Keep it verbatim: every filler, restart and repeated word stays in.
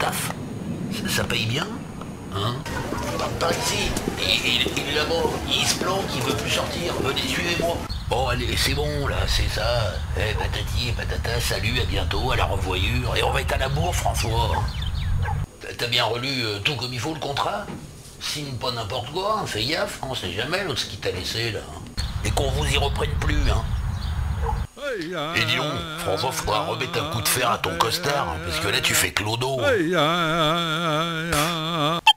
gaffe. Ça, ça paye bien, hein? Par ici, il, il, il est là-bas, il se planque, il veut plus sortir, venez, suivez-moi. Bon, allez, c'est bon, là, c'est ça. Eh, patati et patata, salut, à bientôt, à la revoyure. Et on va être à la bourre, François. T'as bien relu euh, tout comme il faut, le contrat? Signe pas n'importe quoi, hein, fais gaffe, on sait jamais l'autre ce qu'il t'a laissé, là. Et qu'on vous y reprenne plus, hein. Et dis donc, François, faudra remettre un coup de fer à ton costard, hein, parce que là tu fais clodo.